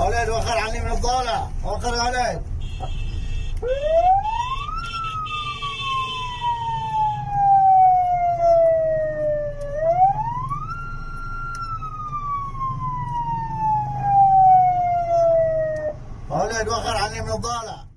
ولد وخر عني من الضالة، وخر يا ولد. ولد وخر عني من الضالة.